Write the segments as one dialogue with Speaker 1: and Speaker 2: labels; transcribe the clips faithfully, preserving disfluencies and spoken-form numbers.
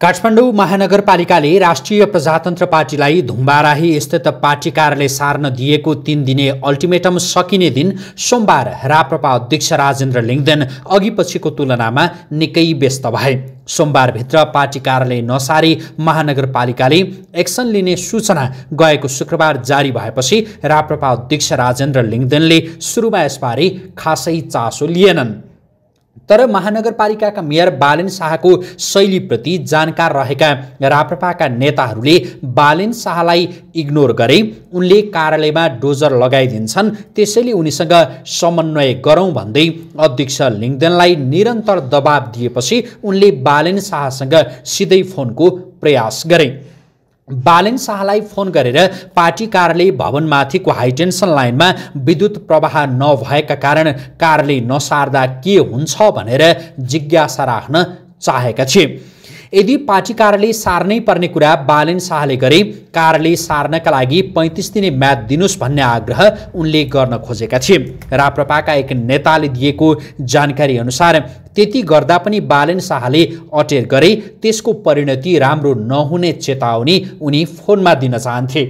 Speaker 1: काठमाडौँ महानगरपालिकाले राष्ट्रिय प्रजातन्त्र पार्टीलाई धुम्बाराही स्थित पार्टी कार्यालय सार्न दिएको तीन दिने अल्टिमेटम सकिने दिन सोमबार राप्रपा अध्यक्ष राजेन्द्र लिङ्गदेन अघिपछिको तुलनामा निकै व्यस्त भए। सोमबारभित्र पार्टी कार्यालय नसारी महानगरपालिकाले एक्सन लिने सूचना गएको शुक्रबार जारी भएपछि राप्रपा अध्यक्ष राजेन्द्र लिङ्गदेनले सुरुमा यसबारे खासै चासो लिएनन्। तर महानगरपालिकाका मेयर बालेन शाहको शैलीप्रति जानकार रहेका राप्रपाका नेताहरूले बालेन शाहलाई इग्नोर गरे। उनले कार्यालयमा डोजर लगाइदिन्छन्, त्यसैले उनीसँग समन्वय गरौँ भन्दै अध्यक्ष लिङ्गदेनलाई निरन्तर दबाब दिएपछि उनले बालेन शाहसँग सिधै फोनको प्रयास गरे। बालेन शाहलाई फोन गरेर पार्टी कार्यालय भवनमाथिको हाइटेन्सन लाइनमा विद्युत प्रवाह नभएका कारण कार्यालय नसार्दा के हुन्छ भनेर जिज्ञासा राख्न चाहेका थिए। यदि पार्टी कार्यालय सार्नै पर्ने कुरा बालेन शाहले गरे, कार्यालय सार्नका लागि पैँतिस दिने म्याद दिनुस् भन्ने आग्रह उनले गर्न खोजेका थिए। राप्रपाका एक नेताले दिएको जानकारी अनुसार त्यति गर्दा पनि बालेन शाहले अटेर गरे। त्यसको परिणति राम्रो नहुने चेतावनी उनी फोनमा दिन चाहन्थे।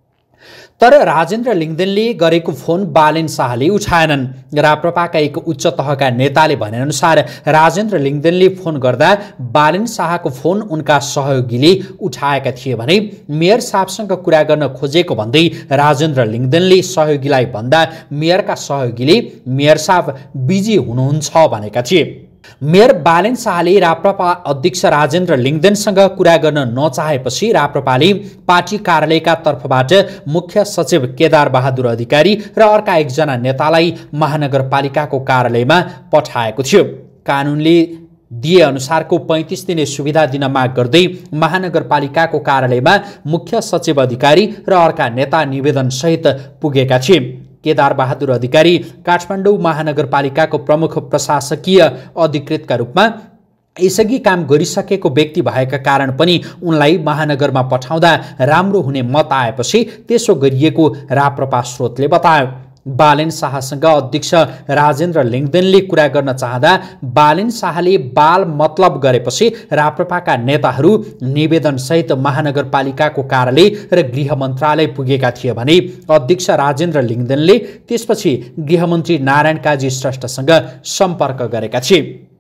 Speaker 1: तर राजेन्द्र लिङ्गदेनले गरेको फोन बालेन शाहले उठाएनन्। राप्रपाका एक उच्च तहका नेताले भनेअनुसार राजेन्द्र लिङ्गदेनले फोन गर्दा बालेन शाहको फोन उनका सहयोगीले उठाएका थिए भने मेयर साहबसँग कुरा गर्न खोजेको भन्दै राजेन्द्र लिङ्गदेनले सहयोगीलाई भन्दा मेयरका सहयोगीले मेयर साहब बिजी हुनुहुन्छ भनेका थिए। मेयर बालेन शाहले राप्रपा अध्यक्ष राजेन्द्र लिङ्गदेनसँग कुरा गर्न नचाहेपछि राप्रपाले पार्टी कार्यालयका तर्फबाट मुख्य सचिव केदार बहादुर अधिकारी र अर्का एकजना नेतालाई महानगरपालिकाको कार्यालयमा पठाएको थियो। कानुनले दिए अनुसारको पैँतिस दिने सुविधा दिन माग गर्दै महानगरपालिकाको कार्यालयमा मुख्य सचिव अधिकारी र अर्का नेता निवेदनसहित पुगेका थिए। केदार बहादुर अधिकारी काठमाडौँ महानगरपालिकाको प्रमुख प्रशासकीय अधिकृतका रूपमा यसअघि काम गरिसकेको व्यक्ति भएका कारण पनि उनलाई महानगरमा पठाउँदा राम्रो हुने मत आएपछि त्यसो गरिएको राप्रपा स्रोतले बतायो। बालेन शाहसँग अध्यक्ष राजेन्द्र लिङ्गदेनले कुरा गर्न चाहँदा बालेन शाहले बाल मतलब गरेपछि राप्रपाका नेताहरू निवेदनसहित महानगरपालिकाको कार्यालय र गृह मन्त्रालय पुगेका थिए भने अध्यक्ष राजेन्द्र लिङ्गदेनले त्यसपछि गृहमन्त्री नारायण काजी श्रेष्ठसँग सम्पर्क गरेका थिए।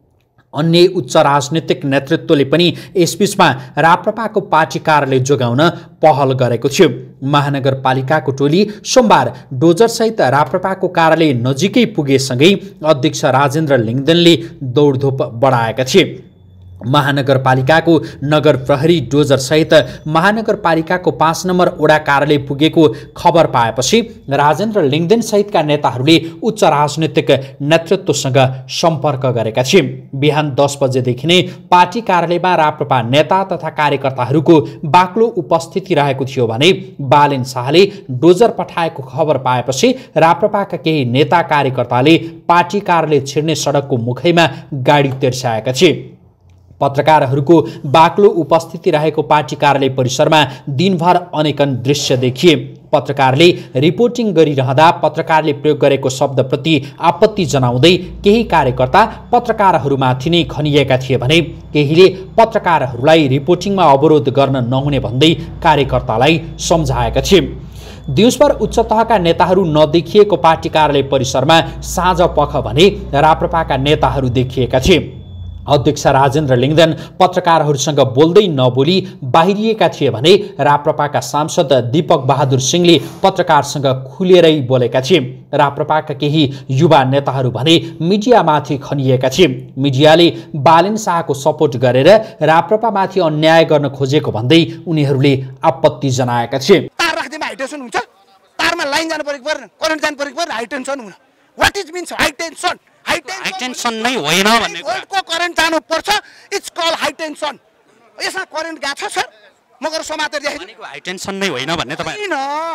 Speaker 1: अन्य उच्च राजनीतिक नेतृत्वले पनि यसबीचमा राप्रपाको पार्टी कार्यालय जोगाउन पहल गरेको थियो। महानगरपालिकाको टोली सोमबार डोजरसहित राप्रपाको कार्यालय नजिकै पुगेसँगै अध्यक्ष राजेन्द्र लिङ्गदेनले दौडधुप बढाएका थिए। महानगरपालिकाको नगर प्रहरी डोजरसहित महानगरपालिकाको पाँच नम्बर वडा कार्यालय पुगेको खबर पाएपछि राजेन्द्र लिङ्गदेन सहितका नेताहरूले उच्च राजनीतिक नेतृत्वसँग सम्पर्क गरेका थिए। बिहान दस बजेदेखि नै पार्टी कार्यालयमा राप्रपा नेता तथा कार्यकर्ताहरूको बाक्लो उपस्थिति रहेको थियो भने बालेन शाहले डोजर पठाएको खबर पाएपछि राप्रपाका केही नेता कार्यकर्ताले पार्टी कार्यालय छिर्ने सडकको मुखैमा गाडी तेर्स्याएका थिए। पत्रकारहरूको बाक्लो उपस्थिति रहेको पार्टी कार्यालय परिसरमा दिनभर अनेकन दृश्य देखिए। पत्रकारले रिपोर्टिङ गरिरहँदा पत्रकारले प्रयोग गरेको शब्दप्रति आपत्ति जनाउँदै केही कार्यकर्ता पत्रकारहरूमाथि नै खनिएका थिए भने केहीले पत्रकारहरूलाई रिपोर्टिङमा अवरोध गर्न नहुने भन्दै कार्यकर्तालाई सम्झाएका थिए। दिउँसभर उच्च तहका नेताहरू नदेखिएको पार्टी कार्यालय परिसरमा साँझ पख भने राप्रपाका नेताहरू देखिएका थिए। अध्यक्ष राजेन्द्र लिङ्गदेन पत्रकारहरूसँग बोल्दै नबोली बाहिरिएका थिए भने राप्रपाका सांसद दीपक बहादुर सिंहले पत्रकारसँग खुलेरै बोलेका थिए। राप्रपाका केही युवा नेताहरू भने मिडियामाथि खनिएका थिए। मिडियाले बालेन शाहको सपोर्ट गरेर राप्रपामाथि अन्याय गर्न खोजेको भन्दै उनीहरूले आपत्ति जनाएका थिए।
Speaker 2: तार राख्दैमा हाइटेन्सन हुन्छ, तारमा लाइन जानु परेको पर्दैन, करेन्ट जानु परेको पर्दैन, हाइटेन्सन हुन what is means high tension?
Speaker 3: High tension नै होइन भन्ने
Speaker 2: को करेन्ट जानु पर्छ, इट्स कल हाइटेन्सन। यसमा करेन्ट गएको छ सर, म गएर समातेर देखेँ।
Speaker 3: हाइटेन्सन नै होइन भन्ने तपाईँ
Speaker 2: हैन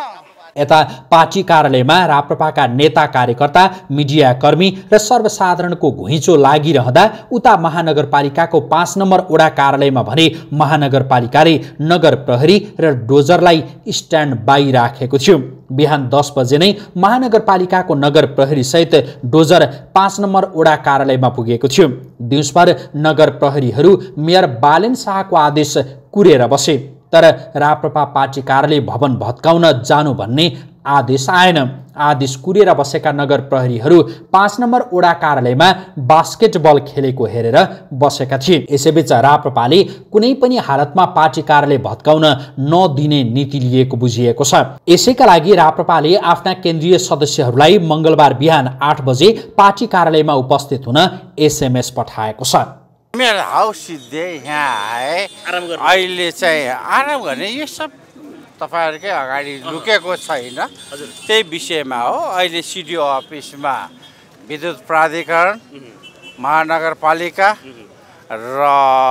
Speaker 1: यता पार्टी कार्यालयमा राप्रपाका नेता कार्यकर्ता, मिडियाकर्मी र सर्वसाधारणको घुइँचो लागिरहँदा उता महानगरपालिकाको पाँच नम्बर वडा कार्यालयमा भने महानगरपालिकाले नगर प्रहरी र डोजरलाई स्ट्यान्ड बाई राखेको थियो। बिहान दस बजे नै महानगरपालिकाको नगर प्रहरी सहित डोजर पाँच नम्बर वडा कार्यालयमा पुगेको थियो। दिउँसभर नगर प्रहरीहरू मेयर बालेन शाहको आदेश कुरेर बसे, तर राप्रपा पार्टी कार्यालय भवन भत्काउन जानु भन्ने आदेश आएन। आदेश कुरेर बसेका नगर प्रहरीहरू पाँच नम्बर वडा कार्यालयमा बास्केटबल खेलेको हेरेर बसेका थिए। यसैबीच राप्रपाले कुनै पनि हालतमा पार्टी कार्यालय भत्काउन नदिने नीति लिएको बुझिएको छ। यसैका लागि राप्रपाले आफ्ना केन्द्रीय सदस्यहरूलाई मङ्गलबार बिहान आठ बजे पार्टी कार्यालयमा उपस्थित हुन एसएमएस पठाएको छ।
Speaker 4: मेरो हाउस सिधै यहाँ आए, अहिले चाहिँ आराम गर्ने यो सब तपाईँहरूकै अगाडि लुकेको छैन, त्यही विषयमा हो। अहिले सिडिओ अफिसमा विद्युत प्राधिकरण, महानगरपालिका र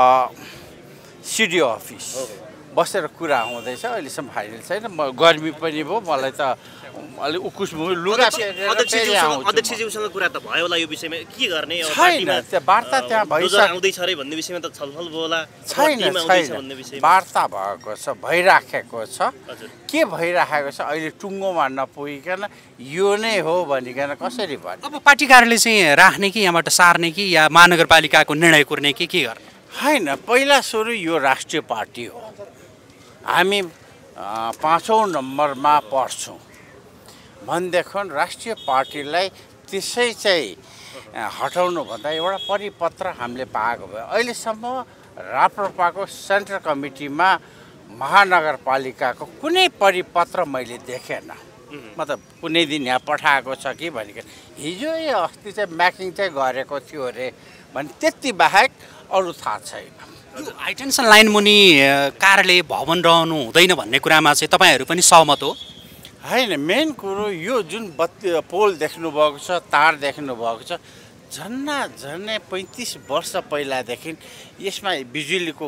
Speaker 4: सिडिओ अफिस बसेर कुरा हुँदैछ। अहिलेसम्म फाइनल छैन। म गर्मी पनि भयो, मलाई त अलिक उकुस भयो, लुगा
Speaker 5: अध्यक्षज्यूसँग कुरा त भयो होला यो विषयमा, के गर्ने
Speaker 4: छैन। त्यो वार्ता त्यहाँ भइसक्यो,
Speaker 5: आउँदैछ रे भन्ने विषयमा त छलफल भयो होला।
Speaker 4: छैन छैन वार्ता भएको छ, भइराखेको छ। के भइराखेको छ अहिले टुङ्गोमा नपुगिकन यो नै हो भनिकन कसरी भन्ने।
Speaker 3: अब पार्टी कार्यालय चाहिँ राख्ने कि यहाँबाट सार्ने कि या महानगरपालिकाको निर्णय कुर्ने कि के गर्ने?
Speaker 4: होइन, पहिला सुरु यो राष्ट्रिय पार्टी हो। हामी पाँचौँ नम्बरमा पढ्छौँ भनेदेखि राष्ट्रिय पार्टीलाई त्यसै चाहिँ हटाउनुभन्दा एउटा परिपत्र हामीले पाएको भयो। अहिलेसम्म राप्रपाको सेन्ट्रल कमिटीमा महानगरपालिकाको कुनै परिपत्र मैले देखेन। मतलब कुनै दिन यहाँ पठाएको छ कि भनिकन हिजो या अस्ति चाहिँ म्याकिङ चाहिँ गरेको थियो अरे भने त्यति बाहेक अरू थाहा छैन।
Speaker 3: हाइटेन्सन लाइन मुनि कार्यालय भवन रहनु हुँदैन भन्ने कुरामा चाहिँ तपाईँहरू पनि सहमत हो?
Speaker 4: होइन, मेन कुरो यो जुन बत्ती पोल देख्नुभएको छ, तार देख्नुभएको छ, झन्ना झन्नै पैँतिस वर्ष पहिलादेखि यसमा बिजुलीको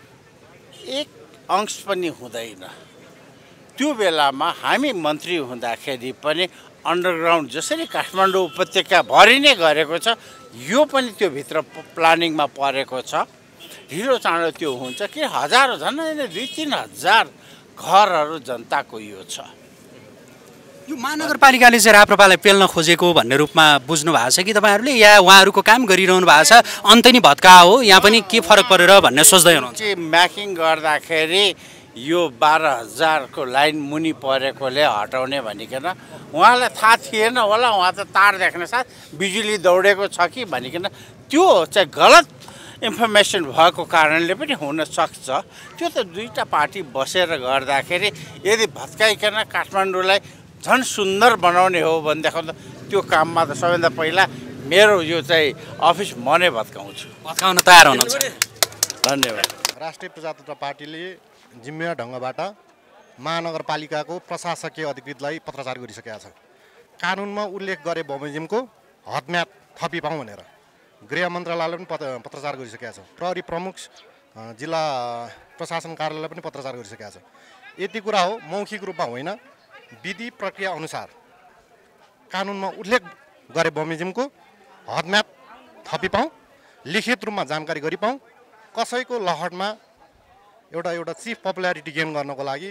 Speaker 4: एक अंश पनि हुँदैन। त्यो बेलामा हामी मन्त्री हुँदाखेरि पनि अन्डरग्राउन्ड जसरी काठमाडौँ उपत्यकाभरि नै गरेको छ, यो पनि त्यो भित्र प्लानिङमा परेको छ। ढिलो चाँडो त्यो हुन्छ कि हजारौँ झन्डै दुई तिन हजार घरहरू जनताको यो छ।
Speaker 3: यो महानगरपालिकाले चाहिँ राप्रपालाई पेल्न खोजेको भन्ने रूपमा बुझ्नु भएको छ कि तपाईँहरूले, या उहाँहरूको काम गरिरहनु भएको छ अन्त नि भत्का हो, यहाँ पनि के फरक परेर भन्ने सोच्दै हुनुहुन्छ?
Speaker 4: म्याकिङ गर्दाखेरि यो बाह्र हजारको लाइन मुनि परेकोले हटाउने भनिकन उहाँलाई थाहा थिएन होला। उहाँ त तार देख्ने साथ बिजुली दौडेको छ कि भनिकन त्यो चाहिँ गलत इन्फर्मेसन भएको कारणले पनि हुनसक्छ। त्यो त दुईवटा पार्टी बसेर गर्दाखेरि यदि भत्काइकन काठमाडौँलाई झन् सुन्दर बनाउने हो भनेदेखि त त्यो काममा त सबैभन्दा पहिला मेरो यो चाहिँ अफिस म नै भत्काउँछु।
Speaker 3: भत्काउन तयार हुनुहुन्छ?
Speaker 4: धन्यवाद।
Speaker 6: राष्ट्रिय प्रजातन्त्र पार्टीले जिम्मेवार ढङ्गबाट महानगरपालिकाको प्रशासकीय अधिकृतलाई पत्रचार गरिसकेका छ। कानुनमा उल्लेख गरे बमोजिमको हदम्याद थपिपाउँ भनेर गृह मन्त्रालयले पनि पत्रचार गरिसकेका छ। प्रहरी प्रमुख जिल्ला प्रशासन कार्यालयले पनि पत्रचार गरिसकेका छ। यति कुरा हो, मौखिक रूपमा होइन, विधि प्रक्रिया अनुसार कानुनमा उल्लेख गरे बमोजिमको हदम्याद थपिपाउँ, लिखित रूपमा जानकारी गरिपाउँ। कसैको लहरमा एउटा एउटा चिफ पपुलारिटी गेन गर्नको लागि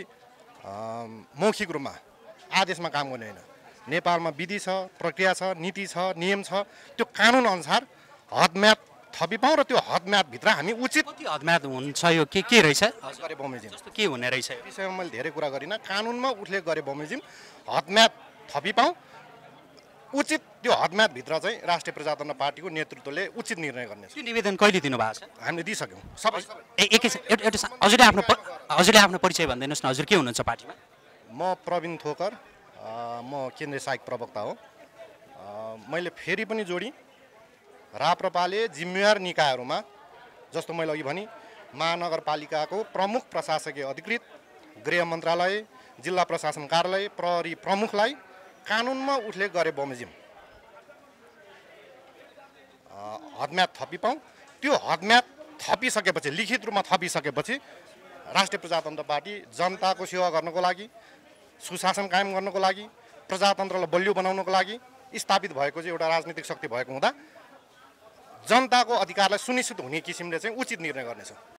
Speaker 6: मौखिक रूपमा आदेशमा काम गर्ने होइन। नेपालमा विधि छ, प्रक्रिया छ, नीति छ, नियम छ। त्यो कानुन अनुसार हदम्याद थपिपाउँ र त्यो हदम्यादभित्र हामी उचित
Speaker 3: कति हदम्याद हुन्छ यो के के रहेछ
Speaker 6: गरे बमोजिम
Speaker 3: के हुने रहेछ यो
Speaker 6: विषयमा मैले धेरै कुरा गरिनँ। कानुनमा उल्लेख गरे बमोजिम हदम्याद थपिपाउँ, उचित त्यो हदम्यादभित्र चाहिँ राष्ट्रिय प्रजातन्त्र पार्टीको नेतृत्वले उचित निर्णय गर्नेछ।
Speaker 3: त्यो निवेदन कहिले दिनु भएको छ?
Speaker 6: हामीले दिइसक्यौँ सबै।
Speaker 3: एकैछिन एउटा हजुरले आफ्नो हजुरले आफ्नो परिचय भनिदिनुहोस् न, हजुर के हुनुहुन्छ पार्टीमा?
Speaker 6: म प्रवीण थोकर, म केन्द्रीय सहायक प्रवक्ता हो। मैले फेरि पनि जोडी राप्रपाले जिम्मेवार निकायहरूमा जस्तो मैले अघि भने महानगरपालिकाको प्रमुख प्रशासकीय अधिकृत, गृह मन्त्रालय, जिल्ला प्रशासन कार्यालय, प्रहरी प्रमुखलाई कानुनमा उल्लेख गरे बमोजिम हदम्याद थपिपाउँ। त्यो हदम्याद थपिसकेपछि, लिखित रूपमा थपिसकेपछि राष्ट्रिय प्रजातन्त्र पार्टी जनताको सेवा गर्नको लागि, सुशासन कायम गर्नको लागि, प्रजातन्त्रलाई बलियो बनाउनको लागि स्थापित भएको चाहिँ एउटा राजनीतिक शक्ति भएको हुँदा जनताको अधिकारलाई सुनिश्चित हुने किसिमले चाहिँ उचित निर्णय गर्नेछ।